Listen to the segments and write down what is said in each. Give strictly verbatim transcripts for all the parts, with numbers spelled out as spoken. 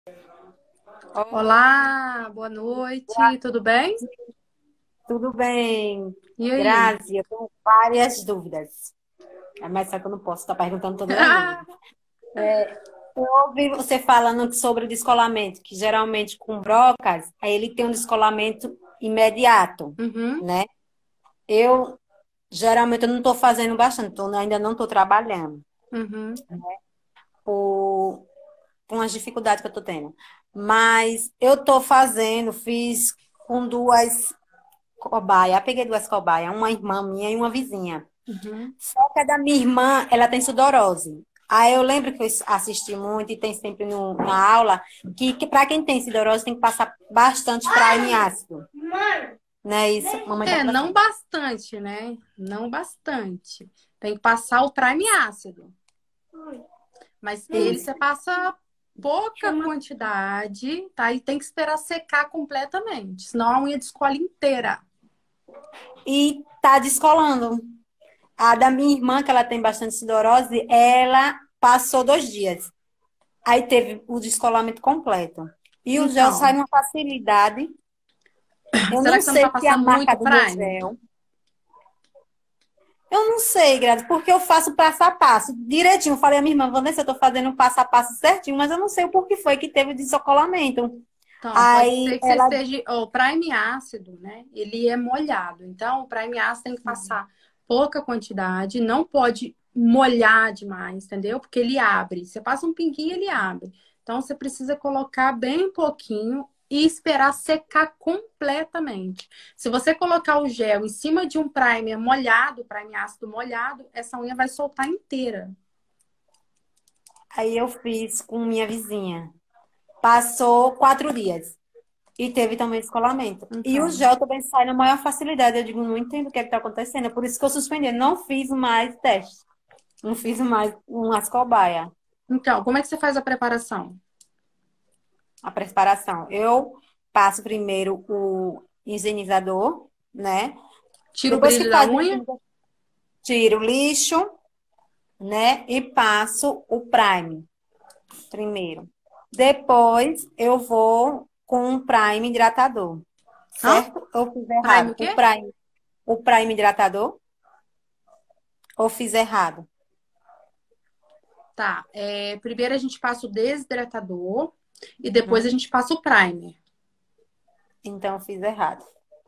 Olá, boa noite, tudo bem? Tudo bem, E aí? Grazi? Eu tenho várias dúvidas. É, mas só que eu não posso estar perguntando todas as dúvidas. Eu ouvi você falando sobre o descolamento, que geralmente com brocas, aí ele tem um descolamento imediato, Uhum, né? Eu, geralmente, eu não estou fazendo bastante, tô- ainda não estou trabalhando, uhum. por, por umas dificuldades que eu estou tendo. Mas eu estou fazendo, fiz com duas cobaias, peguei duas cobaias, uma irmã minha e uma vizinha. Uhum. Só que a da minha irmã, ela tem sudorose. Aí eu lembro que eu assisti muito e tem sempre no, na aula que, que para quem tem sudorose tem que passar bastante prime ácido. Não é isso? Mamãe tá É, não conversando. bastante, né? Não bastante. Tem que passar o prime ácido, mas ele Isso. você passa pouca Chama. quantidade, tá? E tem que esperar secar completamente, senão a unha descola inteira. E tá descolando. A da minha irmã, que ela tem bastante sudorose, ela passou dois dias. Aí teve o descolamento completo. E o gel sai Então, numa facilidade. Eu será não que você não tá sei se é a passando marca muito do meu prime? gel. Eu não sei, Grazi, porque eu faço passo a passo direitinho. Eu falei a minha irmã, Vanessa, eu tô fazendo um passo a passo certinho, mas eu não sei o porquê foi que teve desacolamento. Então, pode Aí ser que você ela. esteja. O prime ácido, né? Ele é molhado. Então, o prime ácido tem que passar pouca quantidade, não pode molhar demais, entendeu? Porque ele abre. Você passa um pinguinho, ele abre. Então, você precisa colocar bem pouquinho e esperar secar completamente. Se você colocar o gel em cima de um primer molhado, prime ácido molhado, essa unha vai soltar inteira. Aí eu fiz com minha vizinha. Passou quatro dias. E teve também descolamento. E o Então. gel também sai na maior facilidade. Eu digo, não entendo o que é que tá acontecendo. É por isso que eu suspendi. Não fiz mais teste. Não fiz mais umas cobaia. Então, como é que você faz a preparação? A preparação. Eu passo primeiro o higienizador, né? Tira o Depois que brilho da faz o unha? higienizador, tiro o lixo, né? E passo o prime primeiro. Depois eu vou com um prime hidratador, Hã? certo? Ou fiz Prime errado? o O quê? prime, o prime hidratador? Ou fiz errado? Tá. É, primeiro a gente passa o desidratador e depois a Uhum. gente passa o primer. Então eu fiz errado.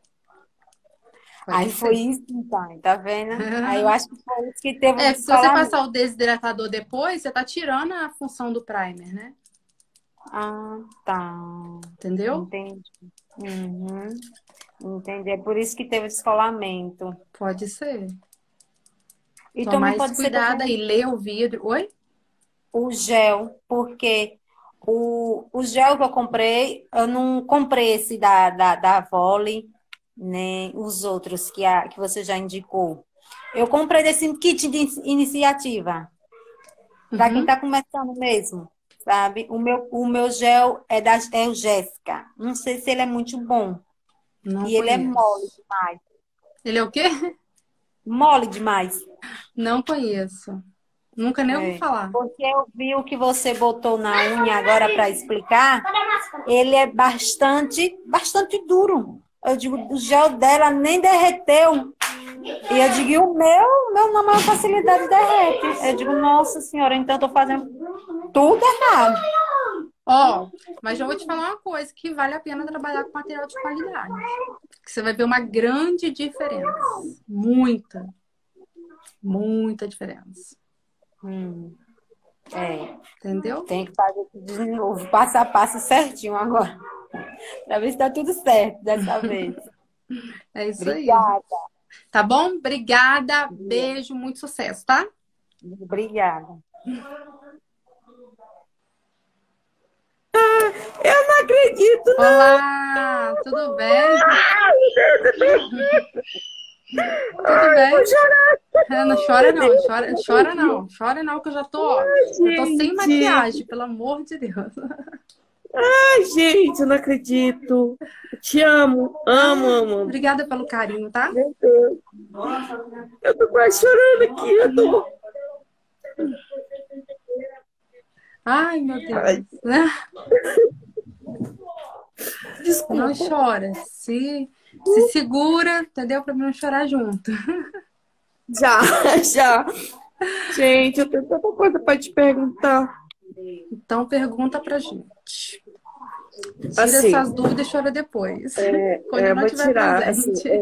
Pode Aí foi ser. isso, então, tá vendo? Aí eu acho que foi isso que teve o É, se você passar descolamento. o desidratador depois, você tá tirando a função do primer, né? Ah, tá. Entendeu? Entendi. Uhum. Entendi. É por isso que teve descolamento. Pode ser. E Toma também mais pode ser cuidado também aí, lê o vidro. Oi? o gel, porque o, o gel que eu comprei, eu não comprei esse da, da, da Avoli, nem os outros que, a, que você já indicou. Eu comprei desse kit de iniciativa, para quem Uhum. está começando mesmo, sabe? O meu, o meu gel é da é o Jéssica. Não sei se ele é muito bom. Não E ele é mole conheço. demais. Ele é o quê? Mole demais. Não conheço. Nunca nem ouvi É. falar. Porque eu vi o que você botou na unha agora para explicar. Ele é bastante, bastante duro. Eu digo, o gel dela nem derreteu. E eu digo, e o meu, meu na maior facilidade derrete. Eu digo, nossa senhora, então eu tô fazendo tudo errado. Ó, mas já vou te falar uma coisa que vale a pena trabalhar com material de qualidade. Que você vai ver uma grande diferença. Muita, muita diferença. Hum, é, Entendeu? tem que fazer tudo de novo, passo a passo certinho agora. Pra ver se tá tudo certo dessa vez. É isso aí. Obrigada. Tá bom? Obrigada. Beijo, muito sucesso, tá? Obrigada. Eu não acredito, não. Olá, tudo bem? Ai, Tudo eu vou bem? chorar. Ah, não chora Meu não, Deus, chora, não chora acredito. não, chora não, que eu já tô, ó, Ai, já tô sem gente. maquiagem, pelo amor de Deus. Ai, gente, eu não acredito. Eu te amo. Amo, Ah, amo, amo. obrigada pelo carinho, tá? Meu Deus. Eu tô quase chorando aqui. Eu tô. Ai, meu Deus. Ai, Não desculpa. chora. Se, se segura, entendeu? Pra mim não chorar junto. Já, já. Gente, eu tenho tanta coisa para te perguntar. Então pergunta pra gente. Tira Assim, essas dúvidas e chora depois. Quando é, eu eu não vou estiver tirar. Assim, presente.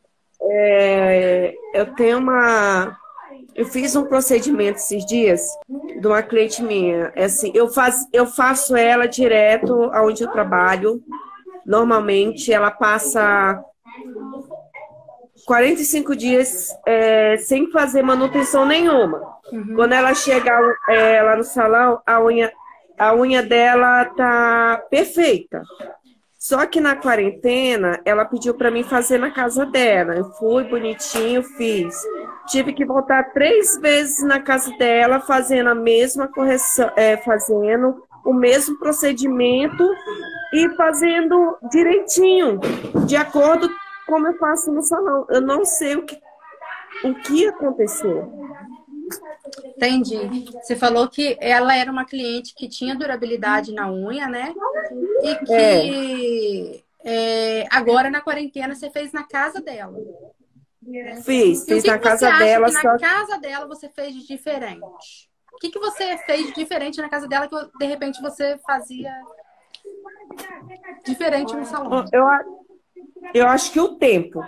é, eu tenho uma. Eu fiz um procedimento esses dias de uma cliente minha. É assim, eu, faz, eu faço ela direto aonde eu trabalho. Normalmente, ela passa quarenta e cinco dias é, sem fazer manutenção nenhuma. Uhum. Quando ela chega é, lá no salão, a unha, a unha dela tá perfeita. Só que na quarentena, ela pediu para mim fazer na casa dela. Eu fui bonitinho, fiz. Tive que voltar três vezes na casa dela, fazendo a mesma correção, é, fazendo o mesmo procedimento e fazendo direitinho, de acordo com como eu faço no salão. Eu não sei o que, o que aconteceu. Entendi. Você falou que ela era uma cliente que tinha durabilidade na unha, né? E que é, agora na quarentena você fez na casa dela. Né? Fiz, E o fiz que, na que você casa acha dela. que na Só... casa dela você fez de diferente? O que, que você fez de diferente na casa dela que de repente você fazia diferente no salão? Eu, eu acho que o tempo.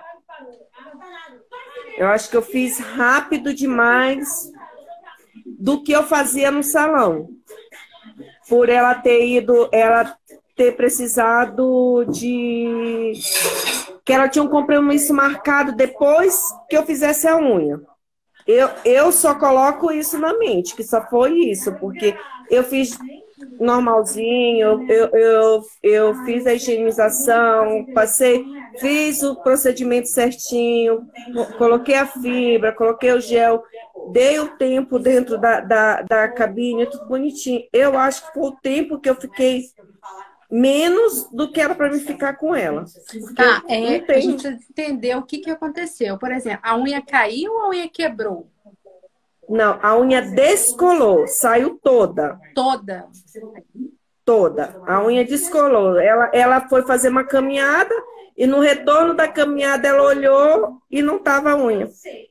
Eu acho que eu fiz rápido demais do que eu fazia no salão. Por ela ter ido, ela ter precisado de... que ela tinha um compromisso marcado depois que eu fizesse a unha. Eu, eu só coloco isso na mente, que só foi isso, porque eu fiz normalzinho, eu, eu, eu fiz a higienização, passei, fiz o procedimento certinho, coloquei a fibra, coloquei o gel, dei o tempo dentro da, da, da cabine, tudo bonitinho. Eu acho que foi o tempo que eu fiquei menos do que era para mim ficar com ela. Tá, é, a gente precisa entender o que, que aconteceu. Por exemplo, a unha caiu ou a unha quebrou? Não, a unha descolou, saiu toda. Toda? Toda. A unha descolou. Ela, ela foi fazer uma caminhada e no retorno da caminhada ela olhou e não tava a unha.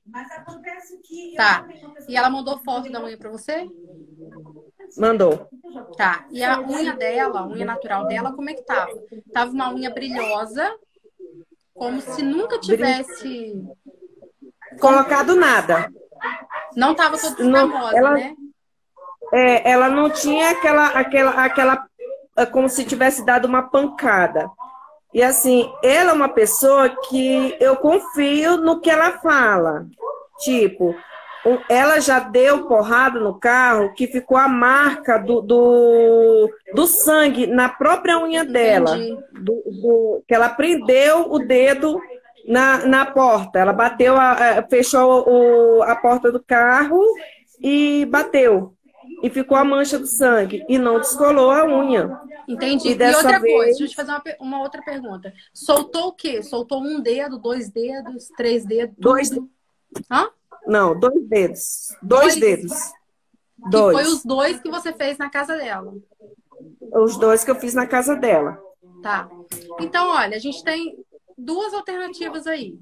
Tá. E ela mandou foto da unha para você? Mandou. Tá. E a unha dela, a unha natural dela, como é que tava? Tava uma unha brilhosa, como se nunca tivesse colocado nada. Não tava toda escamosa, ela, né? É, ela não tinha aquela, aquela, aquela, como se tivesse dado uma pancada. E assim, ela é uma pessoa que eu confio no que ela fala. Tipo, ela já deu porrada no carro que ficou a marca do, do, do sangue na própria unha dela. Do, do, que ela prendeu o dedo na, na porta. Ela bateu, a, fechou o, a porta do carro e bateu. E ficou a mancha do sangue. E não descolou a unha. Entendi. E, e outra vez... coisa, deixa eu te fazer uma, uma outra pergunta. Soltou o quê? Soltou um dedo, dois dedos, três dedos? Dois. Hã? Não, dois dedos. Dois, dois dedos. Que dois. foi os dois que você fez na casa dela. Os dois que eu fiz na casa dela. Tá. Então, olha, a gente tem duas alternativas aí.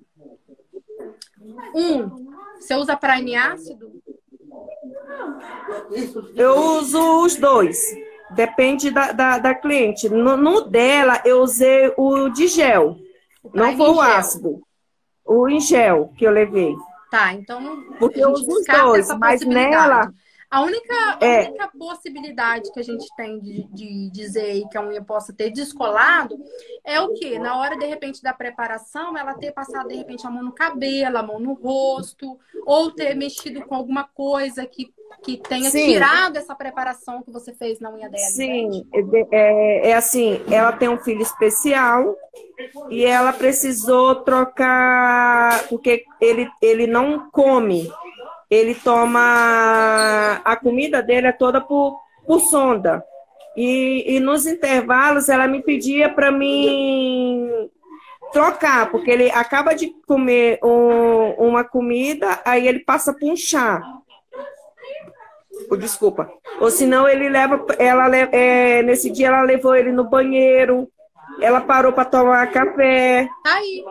Um, você usa prime ácido? Eu uso os dois. Depende da, da, da cliente. No, no dela, eu usei o de gel. Não foi o ácido. O em gel que eu levei. Tá, então porque a eu gente uso os dois, mas nela... A única, a é. única possibilidade que a gente tem de, de dizer que a unha possa ter descolado é o quê? Na hora, de repente, da preparação, ela ter passado, de repente, a mão no cabelo, a mão no rosto, ou ter mexido com alguma coisa que, que tenha Sim. tirado essa preparação que você fez na unha dela. Sim, é, é assim, ela tem um filho especial e ela precisou trocar, porque ele, ele não come. Ele toma... A comida dele é toda por, por sonda. E, e nos intervalos ela me pedia para mim trocar, porque ele acaba de comer um, uma comida, aí ele passa por um chá. ou desculpa. Ou senão ele leva, ela é, nesse dia ela levou ele no banheiro, ela parou para tomar café. Tá aí.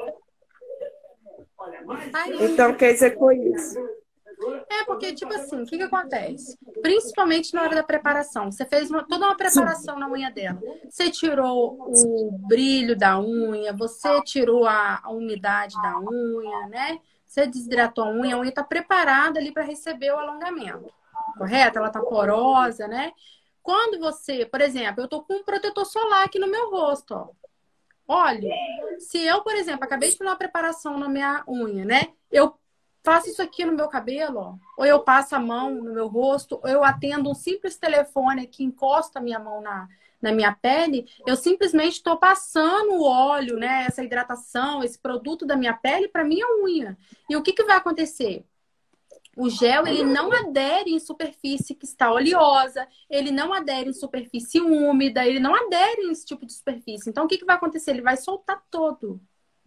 Tá aí. Então quer dizer que foi isso. É, porque, tipo assim, o que que acontece? Principalmente na hora da preparação. Você fez uma, toda uma preparação Sim. na unha dela. Você tirou o brilho da unha, você tirou a, a umidade da unha, né? Você desidratou a unha, a unha tá preparada ali para receber o alongamento. Correto? Ela tá porosa, né? Quando você, por exemplo, eu tô com um protetor solar aqui no meu rosto, ó. Olha, se eu, por exemplo, acabei de fazer uma preparação na minha unha, né? Eu faço isso aqui no meu cabelo, ó, ou eu passo a mão no meu rosto, ou eu atendo um simples telefone que encosta a minha mão na, na minha pele, eu simplesmente estou passando o óleo, né, essa hidratação, esse produto da minha pele para minha unha. E o que, que vai acontecer? O gel, ele não adere em superfície que está oleosa, ele não adere em superfície úmida, ele não adere em esse tipo de superfície. Então, o que, que vai acontecer? Ele vai soltar todo.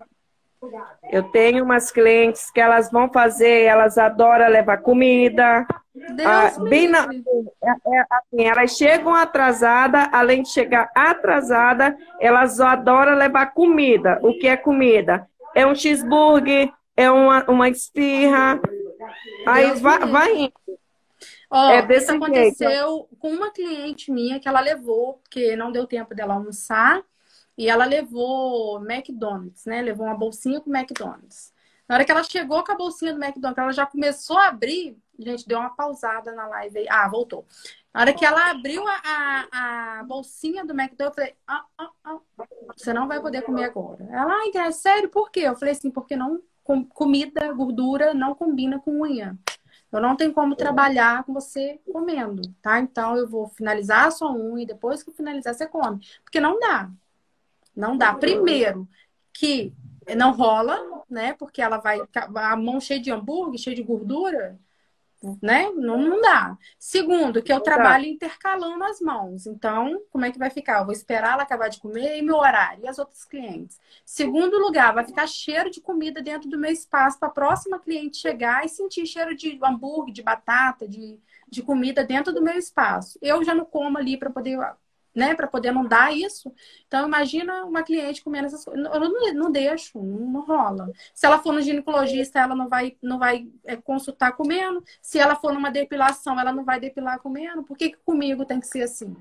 Eu tenho umas clientes que elas vão fazer, elas adoram levar comida. Ah, bem na, é, é, assim, elas chegam atrasadas, além de chegar atrasada, elas adoram levar comida. O que é comida? É um cheeseburger, é uma, uma esfirra. Aí vai, vai indo. Ó, é desse isso aconteceu jeito. Com uma cliente minha que ela levou, porque não deu tempo dela almoçar. E ela levou McDonald's, né? Levou uma bolsinha com McDonald's. Na hora que ela chegou com a bolsinha do McDonald's, ela já começou a abrir. Gente, deu uma pausada na live aí. Ah, voltou. Na hora que ela abriu a, a, a bolsinha do McDonald's, eu falei, ah, ah, ah, você não vai poder comer agora. Ela, ai, é sério, por quê? Eu falei assim, porque não, com, comida, gordura não combina com unha. Eu não tenho como trabalhar com você comendo, tá? Então, eu vou finalizar a sua unha e depois que eu finalizar, você come. Porque não dá. Não dá. Primeiro, que não rola, né? Porque ela vai... A mão cheia de hambúrguer, cheia de gordura, né? Não, não dá. Segundo, que eu trabalho intercalando as mãos. Então, como é que vai ficar? Eu vou esperar ela acabar de comer e meu horário. E as outras clientes? Segundo lugar, vai ficar cheiro de comida dentro do meu espaço para a próxima cliente chegar e sentir cheiro de hambúrguer, de batata, de, de comida dentro do meu espaço. Eu já não como ali para poder... né, para poder não dar isso. Então, imagina uma cliente comendo essas coisas. Eu não, não deixo, não, não rola. Se ela for no ginecologista, ela não vai, não vai é, consultar comendo. Se ela for numa depilação, ela não vai depilar comendo. Por que, que comigo tem que ser assim?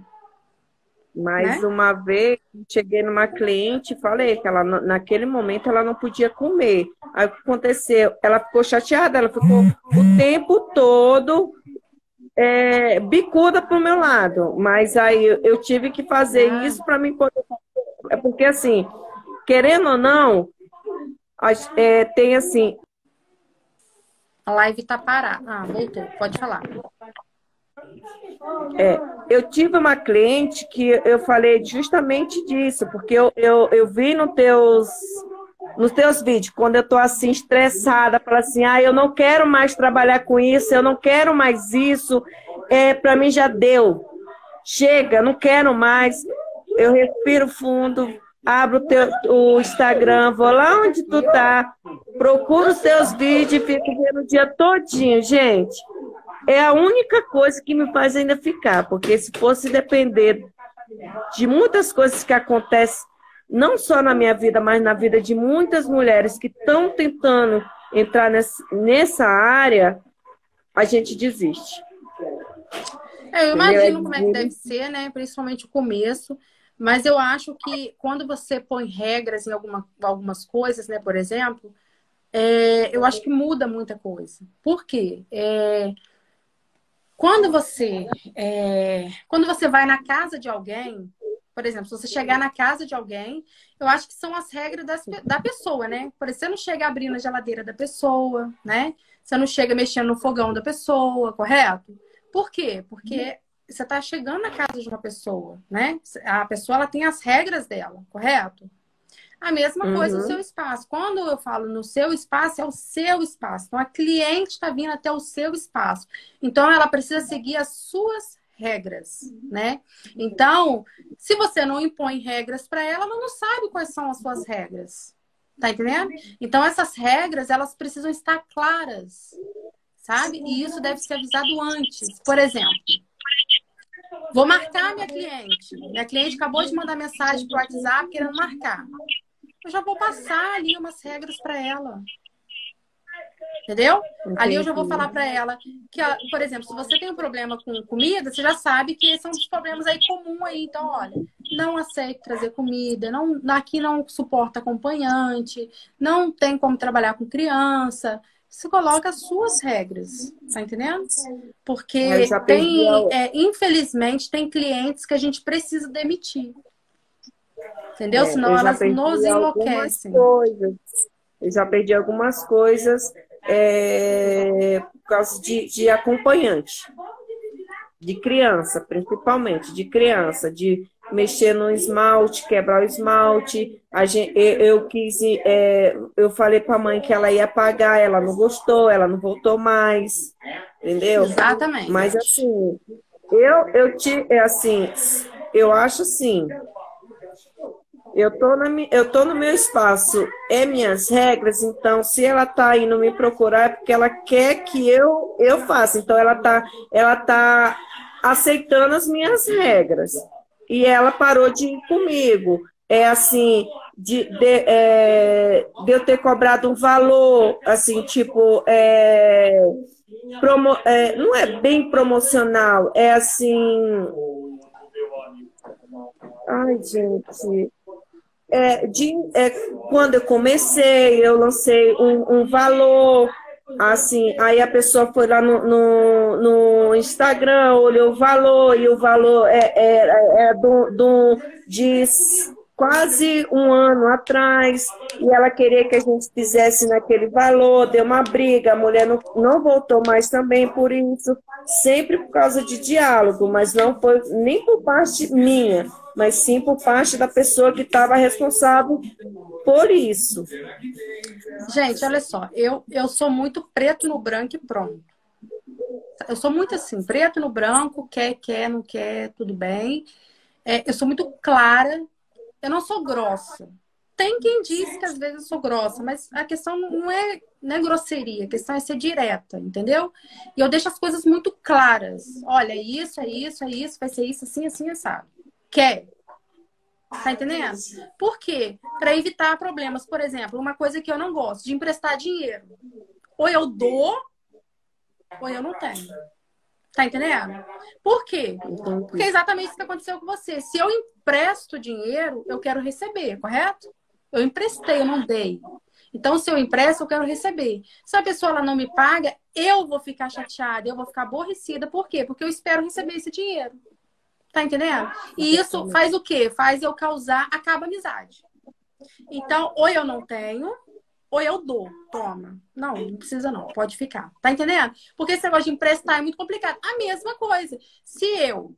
Mais né? uma vez, cheguei numa cliente e falei que ela, naquele momento ela não podia comer. Aí o que aconteceu? Ela ficou chateada, ela ficou o tempo todo É, bicuda pro meu lado, mas aí eu, eu tive que fazer ah. isso para mim poder fazer. É porque assim, querendo ou não, é, tem assim. A live tá parada. Ah, voltou, pode falar. É, eu tive uma cliente que eu falei justamente disso, porque eu, eu, eu vi no teus, nos teus vídeos, quando eu tô assim, estressada, falo assim, ah, eu não quero mais trabalhar com isso, eu não quero mais isso, é, para mim já deu. Chega, não quero mais. Eu respiro fundo, abro o, teu, o Instagram, vou lá onde tu tá, procuro os teus vídeos e fico vendo o dia todinho, gente. É a única coisa que me faz ainda ficar, porque se fosse depender de muitas coisas que acontecem, não só na minha vida, mas na vida de muitas mulheres que estão tentando entrar nessa, nessa área, a gente desiste. É, eu imagino como é que deve ser, né? Principalmente o começo. Mas eu acho que quando você põe regras em alguma, algumas coisas, né? Por exemplo, é, eu acho que muda muita coisa. Por quê? É, quando você, é, quando você vai na casa de alguém, por exemplo, se você chegar na casa de alguém, eu acho que são as regras das, da pessoa, né? Por exemplo, você não chega abrindo a geladeira da pessoa, né? Você não chega mexendo no fogão da pessoa, correto? Por quê? Porque você está chegando na casa de uma pessoa, né? A pessoa ela tem as regras dela, correto? A mesma uhum. coisa no seu espaço. Quando eu falo no seu espaço, é o seu espaço. Então, a cliente está vindo até o seu espaço. Então, ela precisa seguir as suas regras, né? Então, se você não impõe regras para ela, ela não sabe quais são as suas regras. Tá entendendo? Então, essas regras, elas precisam estar claras. sabe? E isso deve ser avisado antes. Por exemplo, vou marcar minha cliente. Minha cliente acabou de mandar mensagem pro WhatsApp querendo marcar. Eu já vou passar ali umas regras para ela. Entendeu? Entendi. Ali eu já vou falar para ela que, por exemplo, se você tem um problema com comida, você já sabe que esses são os problemas aí comuns aí. Então, olha, não aceito trazer comida, não, aqui não suporta acompanhante, não tem como trabalhar com criança. Você coloca as suas regras, tá entendendo? Porque tem, é, infelizmente, tem clientes que a gente precisa demitir. Entendeu? É, Senão elas nos enlouquecem. Coisas. Eu já perdi algumas coisas é, por causa de, de acompanhante. De criança, principalmente. De criança. De mexer no esmalte, quebrar o esmalte. A gente, eu, eu quis... É, eu falei para a mãe que ela ia pagar. Ela não gostou, ela não voltou mais. Entendeu? Exatamente. Mas assim... Eu, eu, te, é assim, eu acho assim... Eu tô, na, eu tô no meu espaço, é minhas regras, então se ela tá indo me procurar é porque ela quer que eu, eu faça. Então ela tá, ela tá aceitando as minhas regras. E ela parou de ir comigo. É assim, de, de, é, de eu ter cobrado um valor, assim, tipo, é, promo, é, não é bem promocional, é assim... Ai, gente... É, de, é, quando eu comecei, eu lancei um, um valor, assim, aí a pessoa foi lá no, no, no Instagram, olhou o valor, e o valor é, é, é do, do, de quase um ano atrás, e ela queria que a gente fizesse naquele valor, deu uma briga, a mulher não, não voltou mais também por isso, sempre por causa de diálogo, mas não foi nem por parte minha, mas sim por parte da pessoa que estava responsável por isso. Gente, olha só, eu, eu sou muito preto no branco e pronto. Eu sou muito assim, preto no branco, quer, quer, não quer, tudo bem. É, eu sou muito clara, eu não sou grossa. Tem quem diz que às vezes eu sou grossa, mas a questão não é, não é grosseria, a questão é ser direta, entendeu? E eu deixo as coisas muito claras. Olha, é isso, é isso, é isso, vai ser isso, assim, assim, assado. Quer? Tá entendendo? Por quê? Para evitar problemas. Por exemplo, uma coisa que eu não gosto, de emprestar dinheiro. Ou eu dou, ou eu não tenho. Tá entendendo? Por quê? Porque é exatamente isso que aconteceu com você. Se eu empresto dinheiro, eu quero receber, correto? Eu emprestei, eu não dei. Então, se eu empresto, eu quero receber. Se a pessoa ela não me paga, eu vou ficar chateada, eu vou ficar aborrecida. Por quê? Porque eu espero receber esse dinheiro. Tá entendendo? E isso faz o quê? Faz eu causar, acaba a amizade. Então, ou eu não tenho, ou eu dou. Toma. Não, não precisa não. Pode ficar. Tá entendendo? Porque esse negócio de emprestar é muito complicado. A mesma coisa. Se eu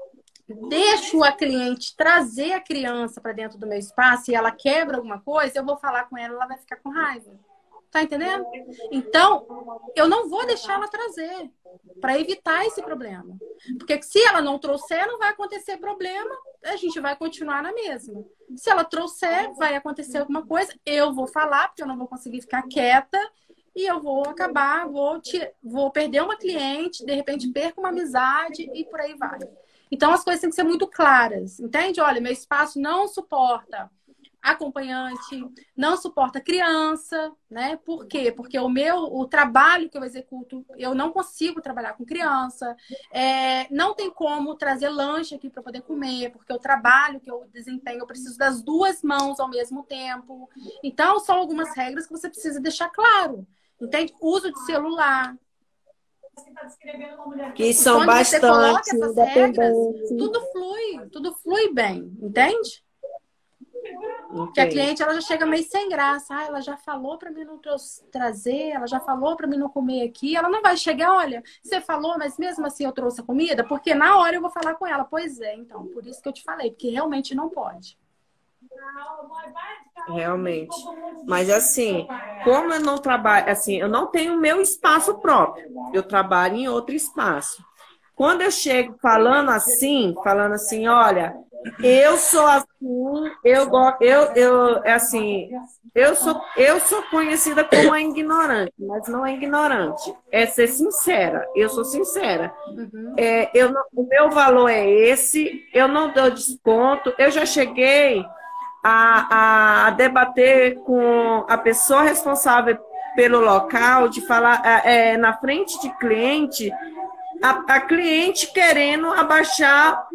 deixo a cliente trazer a criança para dentro do meu espaço e ela quebra alguma coisa, eu vou falar com ela, ela vai ficar com raiva. Tá entendendo? Então, eu não vou deixar ela trazer para evitar esse problema. Porque se ela não trouxer, não vai acontecer problema, a gente vai continuar na mesma. Se ela trouxer, vai acontecer alguma coisa, eu vou falar, porque eu não vou conseguir ficar quieta, e eu vou acabar, vou, te, vou perder uma cliente, de repente perco uma amizade e por aí vai. Então, as coisas têm que ser muito claras, entende? Olha, meu espaço não suporta acompanhante, não suporta criança, né? Por quê? Porque o meu, o trabalho que eu executo, eu não consigo trabalhar com criança, é, não tem como trazer lanche aqui para poder comer, porque o trabalho que eu desempenho, eu preciso das duas mãos ao mesmo tempo. Então, são algumas regras que você precisa deixar claro, entende? Uso de celular. Que são bastante, você coloca essas regras, tudo flui, tudo flui bem, entende? Porque a cliente ela já chega meio sem graça. Ah, ela já falou para mim não trazer, ela já falou para mim não comer aqui. Ela não vai chegar, olha, você falou, mas mesmo assim eu trouxe a comida, porque na hora eu vou falar com ela. Pois é, então, por isso que eu te falei, porque realmente não pode. Realmente. Mas assim, como eu não trabalho, assim, eu não tenho meu espaço próprio. Eu trabalho em outro espaço. Quando eu chego falando assim, falando assim, olha, eu sou assim, eu gosto, eu, eu, é assim, Eu sou, eu sou conhecida como a ignorante, mas não é ignorante. É ser sincera. Eu sou sincera. Uhum. É, eu não- o meu valor é esse, eu não dou desconto. Eu já cheguei a, a debater com a pessoa responsável pelo local, de falar é, na frente de cliente, a, a cliente querendo abaixar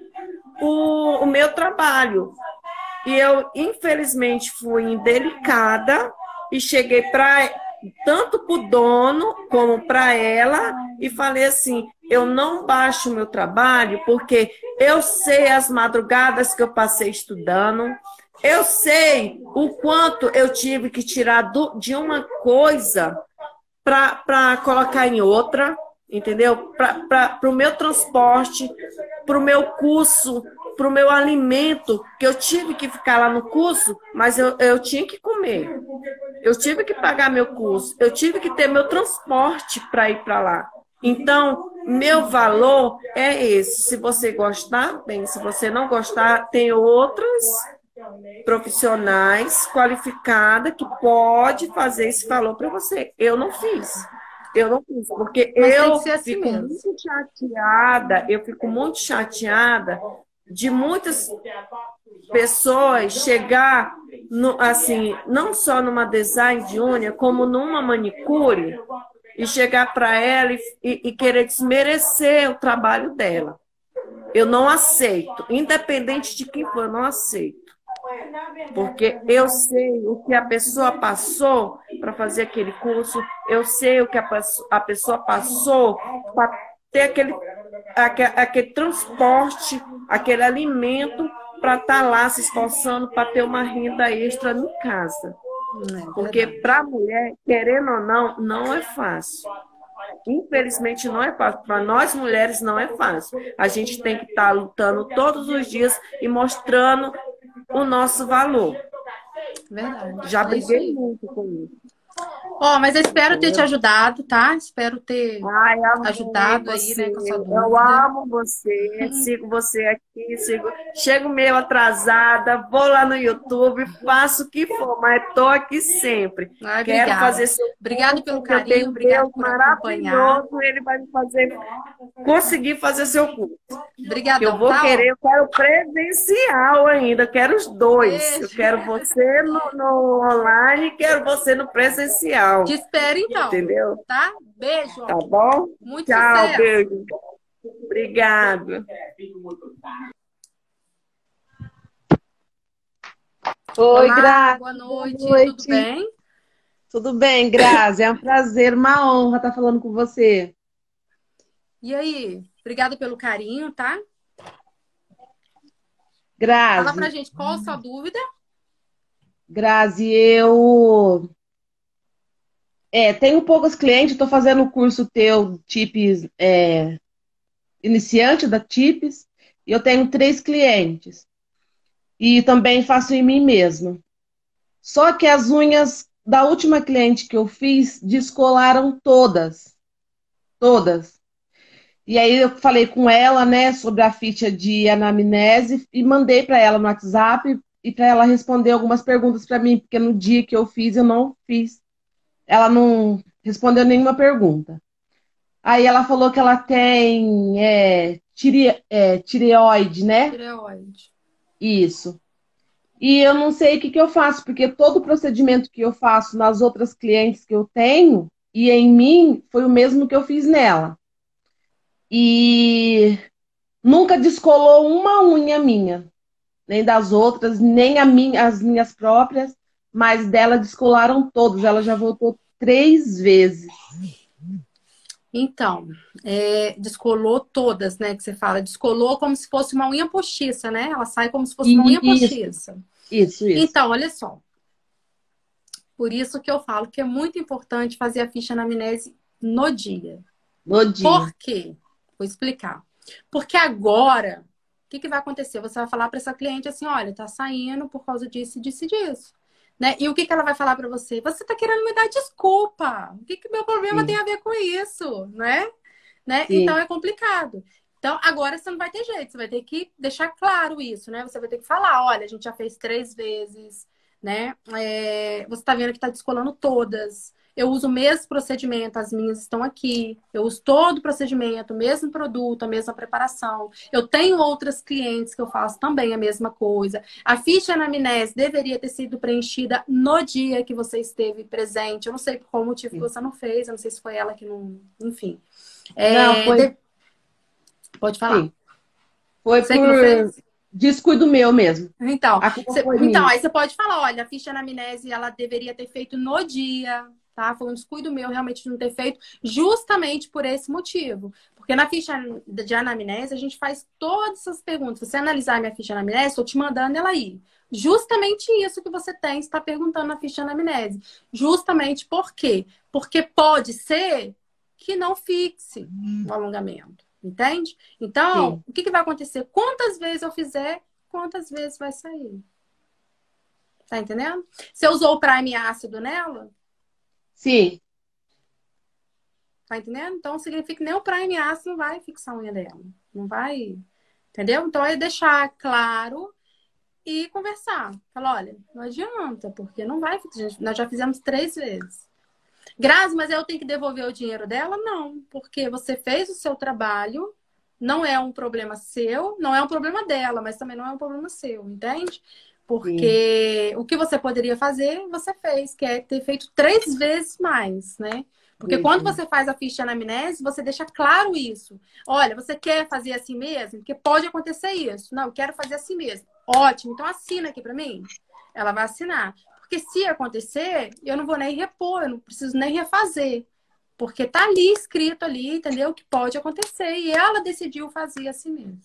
o, o meu trabalho. E eu, infelizmente, fui indelicada e cheguei para tanto para o dono como para ela e falei assim, eu não baixo o meu trabalho porque eu sei as madrugadas que eu passei estudando, eu sei o quanto eu tive que tirar do, de uma coisa para colocar em outra, entendeu? Para o meu transporte, para o meu curso, para o meu alimento, que eu tive que ficar lá no curso, mas eu, eu tinha que comer. Eu tive que pagar meu curso, eu tive que ter meu transporte para ir para lá. Então, meu valor é esse. Se você gostar, bem. Se você não gostar, tem outras profissionais qualificadas que pode fazer esse valor para você. Eu não fiz. Eu não fiz, porque Mas tem eu que ser assim fico mesmo. muito chateada, eu fico muito chateada de muitas pessoas chegar, no, assim, não só numa design de unha, como numa manicure, e chegar para ela e, e, e querer desmerecer o trabalho dela. Eu não aceito, independente de quem for, eu não aceito. Porque eu sei o que a pessoa passou para fazer aquele curso, eu sei o que a, a pessoa passou para ter aquele, aquele, aquele transporte, aquele alimento para estar lá se esforçando para ter uma renda extra em casa. Porque para a mulher, querendo ou não, não é fácil. Infelizmente não é fácil. Para nós mulheres não é fácil. A gente tem que estar lutando todos os dias e mostrando o nosso valor. Verdade. Já É briguei isso muito com isso. Ó, mas eu espero ter te ajudado, tá? Espero ter Ai, ajudado aí, você. né, com essa Eu dúvida. amo você, sigo você aqui, sigo... chego meio atrasada, vou lá no YouTube, faço o que for, mas estou aqui sempre. Ai, Quero obrigada. fazer seu Obrigado pelo curso, eu carinho, tenho um obrigado Deus por acompanhar. maravilhoso, ele vai me fazer conseguir fazer seu curso. Que eu Obrigadão, vou tá? querer, eu quero presencial ainda, eu quero os dois. Beijo. Eu quero você no, no online e quero você no presencial. Te espero então, Entendeu? tá? Beijo. Tá bom? Muito Tchau, sucesso. beijo. Obrigado. Oi, Olá, Grazi. boa noite. Boa noite. Tudo bem? Tudo bem, Grazi? É um prazer, uma honra estar falando com você. E aí? Obrigada pelo carinho, tá? Grazi, Fala pra gente qual a sua dúvida. Grazi, eu é, tenho poucos clientes, estou fazendo o curso teu Tips é, iniciante da Tips, e eu tenho três clientes. E também faço em mim mesma. Só que as unhas da última cliente que eu fiz descolaram todas. Todas. E aí eu falei com ela, né, sobre a ficha de anamnese e mandei para ela no WhatsApp e para ela responder algumas perguntas para mim, porque no dia que eu fiz eu não fiz. Ela não respondeu nenhuma pergunta. Aí ela falou que ela tem é, tire, é, tireoide, né? Tireoide. Isso. E eu não sei o que, que eu faço, porque todo o procedimento que eu faço nas outras clientes que eu tenho e em mim foi o mesmo que eu fiz nela. E nunca descolou uma unha minha, nem das outras, nem a minha, as minhas próprias, mas dela descolaram todas. Ela já voltou três vezes. Então, é, descolou todas, né? Que você fala, descolou como se fosse uma unha postiça, né? Ela sai como se fosse uma unha Isso, postiça. isso, isso. Então, olha só. Por isso que eu falo que é muito importante fazer a ficha anamnese no dia. No dia. Por quê? Vou explicar. Porque agora, o que, que vai acontecer? Você vai falar para essa cliente assim, olha, tá saindo por causa disso, disso e disso. Né? E o que, que ela vai falar para você? Você tá querendo me dar desculpa. O que, que meu problema Sim. tem a ver com isso? Né? Né? Sim. Então é complicado. Então, agora você não vai ter jeito, você vai ter que deixar claro isso, né? Você vai ter que falar, olha, a gente já fez três vezes, né? É, você tá vendo que tá descolando todas. Eu uso o mesmo procedimento, as minhas estão aqui. Eu uso todo o procedimento, o mesmo produto, a mesma preparação. Eu tenho outras clientes que eu faço também a mesma coisa. A ficha anamnese deveria ter sido preenchida no dia que você esteve presente. Eu não sei por qual motivo que você não fez, eu não sei se foi ela que não... Enfim. É, Não, foi. de- Pode falar. Sim. Foi Você que não fez? por descuido meu mesmo. Então, A culpa cê- foi então, minha. aí você pode falar, olha, a ficha anamnese, ela deveria ter feito no dia, tá? Foi um descuido meu realmente de não ter feito, justamente por esse motivo. Porque na ficha de anamnese, a gente faz todas essas perguntas. Se você analisar a minha ficha anamnese, estou te mandando ela aí. Justamente isso que você tem, está perguntando na ficha anamnese. Justamente por quê? Porque pode ser que não fixe o alongamento, entende? Então, Sim. o que que vai acontecer? Quantas vezes eu fizer, quantas vezes vai sair? Tá entendendo? Você usou o prime ácido nela? Sim. Tá entendendo? Então significa que nem o prime ácido não vai fixar a unha dela. Não vai. Entendeu? Então é deixar claro e conversar. Falar, olha, não adianta, porque não vai fixar. Nós já fizemos três vezes. Grazi, mas eu tenho que devolver o dinheiro dela? Não, porque você fez o seu trabalho, não é um problema seu, não é um problema dela, mas também não é um problema seu, entende? Porque o que você poderia fazer, você fez, que é ter feito três vezes mais, né? Porque quando Mesmo. você faz a ficha anamnese, você deixa claro isso. Olha, você quer fazer assim mesmo? Porque pode acontecer isso. Não, eu quero fazer assim mesmo. Ótimo, então assina aqui pra mim. Ela vai assinar. Porque se acontecer, eu não vou nem repor, eu não preciso nem refazer. Porque tá ali escrito ali, entendeu? Que pode acontecer. E ela decidiu fazer assim mesmo.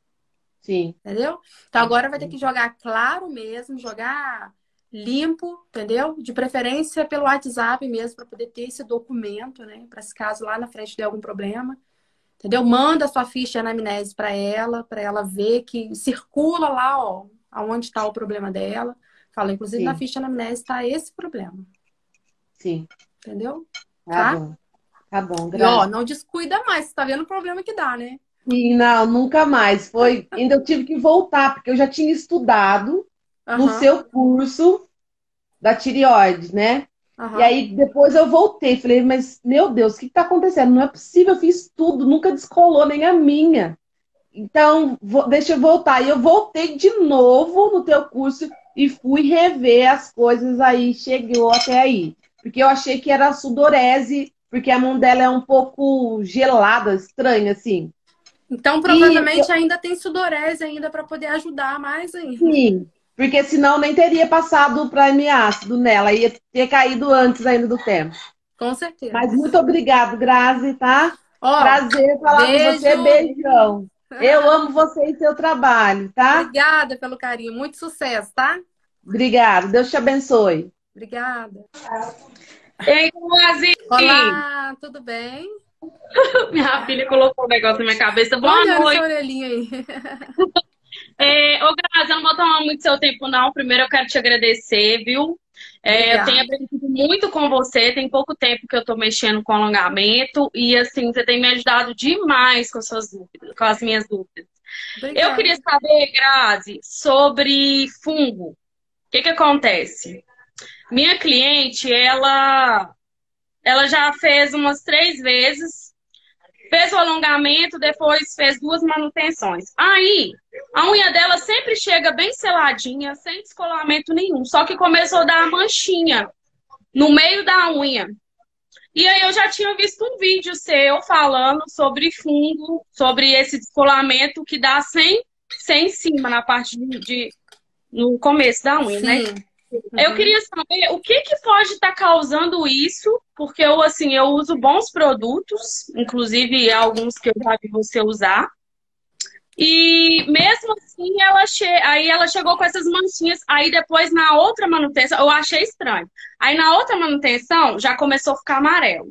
Sim. Entendeu? Então agora vai ter que jogar claro mesmo, jogar limpo, entendeu? De preferência pelo WhatsApp mesmo, para poder ter esse documento, né? Para esse caso lá na frente der algum problema. Entendeu? Manda a sua ficha de anamnese para ela, para ela ver que circula lá, ó, aonde está o problema dela. Fala, inclusive na Sim. ficha de anamnese está esse problema. Sim. Entendeu? Tá Tá? bom. Tá bom, E ó, Grazi. não descuida mais, você tá vendo o problema que dá, né? Sim, não, nunca mais. Foi, ainda eu tive que voltar, porque eu já tinha estudado no Aham, seu curso da tireoide, né? E aham. aí depois eu voltei, falei, mas meu Deus, o que está acontecendo? Não é possível, eu fiz tudo, nunca descolou nem a minha. Então, vou- deixa eu voltar. E eu voltei de novo no teu curso e fui rever as coisas aí, chegou até aí. Porque eu achei que era sudorese, porque a mão dela é um pouco gelada, estranha, assim. Então, E provavelmente ainda tem sudorese ainda para poder ajudar mais ainda. sim, porque senão nem teria passado o prime ácido nela, ia ter caído antes ainda do tempo. Com certeza. Mas muito obrigado, Grazi, tá? Ó, Prazer falar com você, beijo. beijão. Eu amo você e seu trabalho, tá? Obrigada pelo carinho. Muito sucesso, tá? Obrigado, Deus te abençoe. Obrigada. Ei, Luazinho! Olá, tudo bem? Minha filha colocou um negócio na minha cabeça. Boa Olha essa noite. orelhinha aí. É, ô, Grazi, eu não vou tomar muito seu tempo, não. Primeiro eu quero te agradecer, viu? É, eu tenho Obrigada. aprendido muito com você. Tem pouco tempo que eu tô mexendo com alongamento. E, assim, você tem me ajudado demais com suas dúvidas, com as minhas dúvidas. Eu Obrigada. queria saber, Grazi, sobre fungo. O que que acontece? Minha cliente, ela, ela já fez umas três vezes. Fez o alongamento, depois fez duas manutenções. Aí, a unha dela sempre chega bem seladinha, sem descolamento nenhum. Só que começou a dar manchinha no meio da unha. E aí eu já tinha visto um vídeo seu falando sobre fungo, sobre esse descolamento que dá sem, sem em cima, na parte de, de- no começo da unha, né? Sim. Eu Uhum. queria saber o que que pode estar causando isso, porque eu, assim, eu uso bons produtos, inclusive alguns que eu já vi você usar. E mesmo assim, ela che... aí ela chegou com essas manchinhas. Aí depois, na outra manutenção, eu achei estranho. Aí na outra manutenção, já começou a ficar amarelo.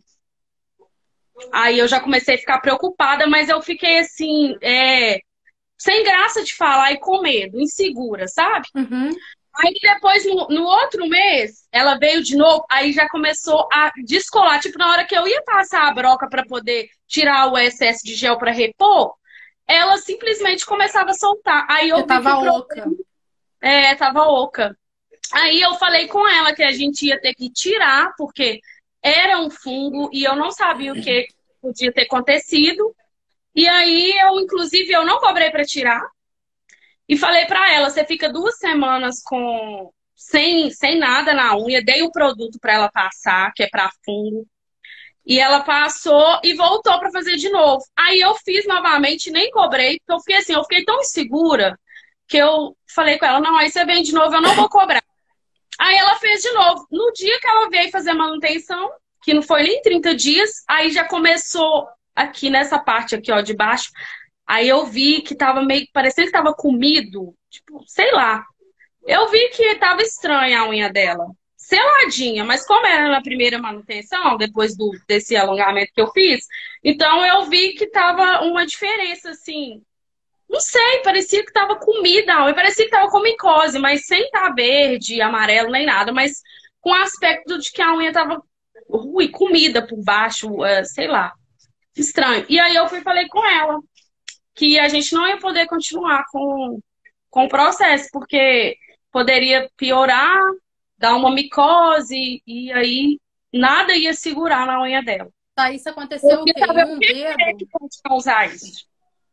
Aí eu já comecei a ficar preocupada, mas eu fiquei assim, é, sem graça de falar e com medo, insegura, sabe? Uhum. Aí depois, no, no outro mês, ela veio de novo, aí já começou a descolar. Tipo, na hora que eu ia passar a broca para poder tirar o excesso de gel para repor, ela simplesmente começava a soltar. Aí eu Eu vi que tava o oca. problema é, tava oca. Aí eu falei com ela que a gente ia ter que tirar, porque era um fungo e eu não sabia o que podia ter acontecido. E aí eu, inclusive, eu não cobrei para tirar. E falei pra ela, você fica duas semanas com sem, sem nada na unha, dei o produto pra ela passar, que é pra fungo. E ela passou e voltou pra fazer de novo. Aí eu fiz novamente, nem cobrei, porque eu fiquei assim, eu fiquei tão insegura que eu falei com ela, não, aí você vem de novo, eu não vou cobrar. Aí ela fez de novo. No dia que ela veio fazer a manutenção, que não foi nem trinta dias, aí já começou aqui nessa parte aqui, ó, de baixo. Aí eu vi que tava meio, parecendo que tava comido, tipo, sei lá. Eu vi que tava estranha a unha dela. Seladinha, mas como era na primeira manutenção, depois do, desse alongamento que eu fiz, então eu vi que tava uma diferença, assim. Não sei, parecia que tava comida a unha, parecia que tava com micose, mas sem estar verde, amarelo, nem nada, mas com aspecto de que a unha tava ruim, comida por baixo, é, sei lá. Estranho. E aí eu fui e falei com ela que a gente não ia poder continuar com, com o processo, porque poderia piorar, dar uma micose, e aí nada ia segurar na unha dela. Tá, isso aconteceu o Eu quê? queria Em saber um o que é dedo? que pode causar isso.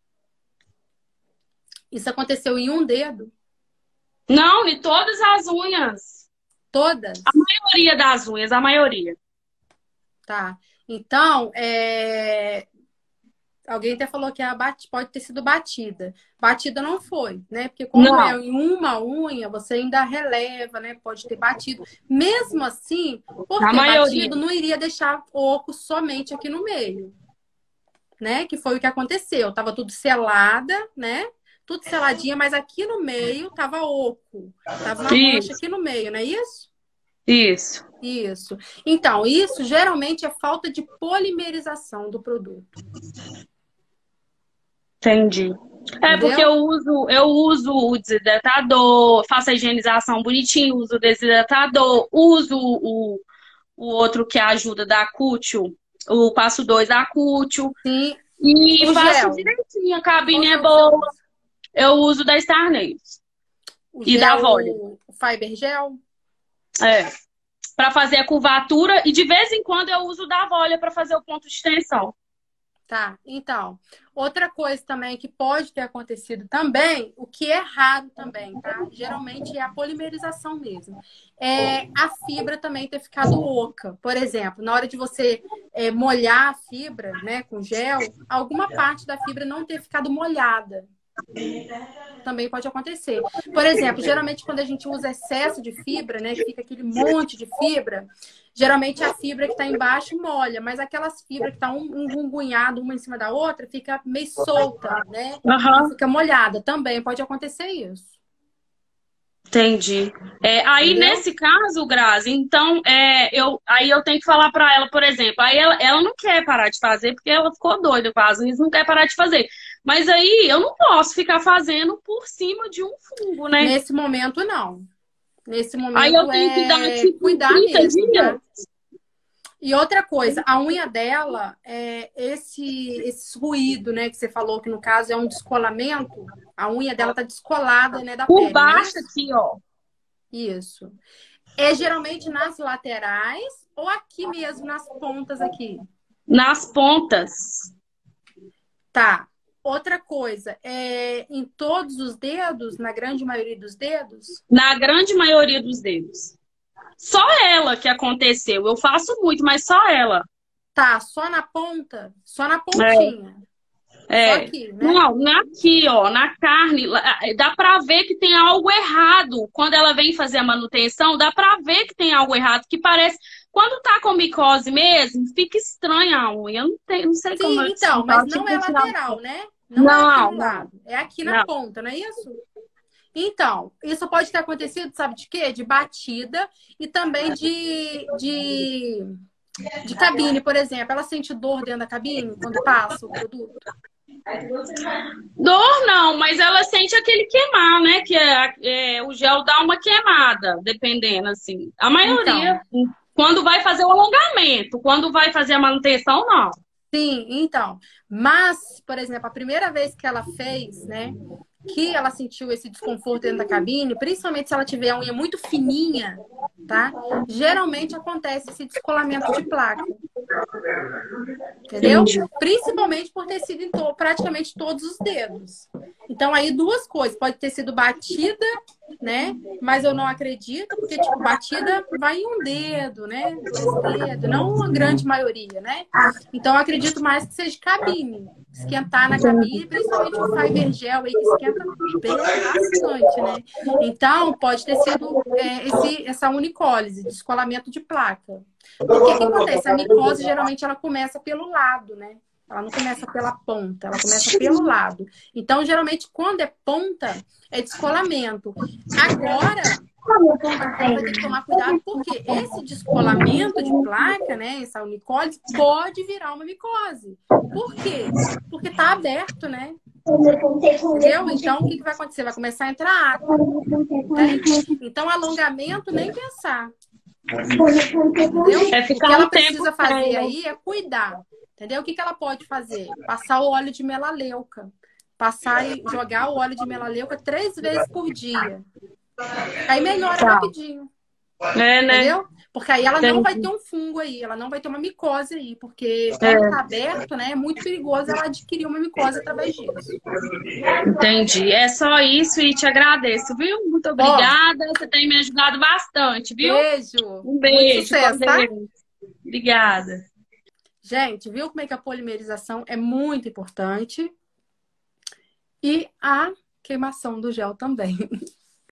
Isso aconteceu em um dedo? Não, em todas as unhas. Todas? A maioria das unhas, a maioria. Tá. Então, é... alguém até falou que a bat... pode ter sido batida. Batida não foi, né? Porque como Não. é em uma unha, você ainda releva, né? Pode ter batido. Mesmo assim, por A ter maioria. batido, não iria deixar oco somente aqui no meio, né? Que foi o que aconteceu. Tava tudo selada, né? Tudo seladinha, mas aqui no meio tava oco. Tava uma Isso. mancha aqui no meio, não é isso? Isso. Isso. Então, isso geralmente é falta de polimerização do produto. Entendi. É, Entendeu? porque eu uso, eu uso o desidratador, faço a higienização bonitinho, uso o desidratador, uso o, o outro que ajuda da Cútil, o passo dois da Cútil, Sim. e O faço gel. direitinho, a cabine Qual é que boa. você usa? Eu uso da Star Nails O e da gel, Vole. o Fiber Gel? É, para fazer a curvatura, e de vez em quando eu uso da Vole para fazer o ponto de tensão. Tá, então, outra coisa também que pode ter acontecido também, o que é raro também, tá? Geralmente é a polimerização mesmo. É a fibra também ter ficado oca. Por exemplo, na hora de você é, molhar a fibra, né, com gel, alguma parte da fibra não ter ficado molhada. Também pode acontecer. Por exemplo, geralmente quando a gente usa excesso de fibra, né, que fica aquele monte de fibra, geralmente a fibra que está embaixo molha, mas aquelas fibras que estão um engungunhado uma em cima da outra, fica meio solta, né? Aham. Não fica molhada. Também pode acontecer isso. Entendi. É, aí, Entendeu? nesse caso, Grazi, então, é, eu, aí eu tenho que falar pra ela, por exemplo, aí ela, ela não quer parar de fazer, porque ela ficou doida com as unhas, não quer parar de fazer. Mas aí eu não posso ficar fazendo por cima de um fungo, né? Nesse momento, não. Nesse Aí momento eu tenho que dar, é tipo, cuidar trinta mesmo, tá? dias. E outra coisa, a unha dela, é esse, esse ruído, né, que você falou que no caso é um descolamento, a unha dela tá descolada, né, da Por pele, não é baixo isso? aqui, ó. Isso. É geralmente nas laterais ou aqui mesmo, nas pontas aqui? Nas pontas. Tá. Outra coisa, é em todos os dedos, na grande maioria dos dedos? Na grande maioria dos dedos. Só ela que aconteceu. Eu faço muito, mas só ela. Tá, só na ponta? Só na É. pontinha? Só É. aqui, né? Não, aqui, ó, na carne, lá- dá pra ver que tem algo errado. Quando ela vem fazer a manutenção, dá pra ver que tem algo errado, que parece. Quando tá com micose mesmo, fica estranha a unha. Eu não, tem, não sei como Sim, eu te então, explicar. mas Eu tive não é que tirar- lateral, né? Não, é aqui Não, no não. lado. É aqui na Não. ponta, não é isso? Então, isso pode ter acontecido, sabe de quê? De batida e também de, de, de cabine, por exemplo. Ela sente dor dentro da cabine quando passa o produto? Dor não, mas ela sente aquele queimar, né? Que é, é, o gel dá uma queimada, dependendo, assim. A maioria, quando vai fazer o alongamento, quando vai fazer a manutenção, não. Sim, então. Mas, por exemplo, a primeira vez que ela fez, né? que ela sentiu esse desconforto dentro da cabine, principalmente se ela tiver a unha muito fininha, tá? Geralmente acontece esse descolamento de placa. Entendeu? Entendi. Principalmente por ter sido em to praticamente todos os dedos. Então, aí duas coisas. Pode ter sido batida, né? Mas eu não acredito, porque, tipo, batida vai em um dedo, né? Dois dedos, não a grande maioria, né? Então, eu acredito mais que seja cabine. Esquentar na cabine, principalmente o Fiber Gel aí, que esquenta bem bastante, né? Então, pode ter sido é, esse, essa unicólise, descolamento de placa. Porque o que acontece? A micose, geralmente, ela começa pelo lado, né? Ela não começa pela ponta, ela começa pelo lado. Então, geralmente, quando é ponta, é descolamento. Agora, ela vai ter que tomar cuidado, porque esse descolamento de placa, né? Essa unicólise, pode virar uma micose. Por quê? Porque tá aberto, né? Entendeu? Então, o que, que vai acontecer? Vai começar a entrar água. Entende? Então, alongamento, nem pensar. Entendeu? É O que ficar ela um tempo precisa fazer sem. aí é cuidar. Entendeu? O que, que ela pode fazer? Passar o óleo de melaleuca. Passar e jogar o óleo de melaleuca três vezes por dia. Aí melhora Tá. rapidinho. É, né? Entendeu? Porque aí ela não vai Entendi. ter um fungo aí, ela não vai ter uma micose aí, porque É. quando tá aberto, né, é muito perigoso ela adquirir uma micose através disso. Entendi. É só isso e te agradeço, viu? Muito obrigada. Você tem me ajudado bastante, viu? Beijo! Um Muito beijo. sucesso, Com tá? Deus. Obrigada. Gente, viu como é que a polimerização é muito importante? E a queimação do gel também.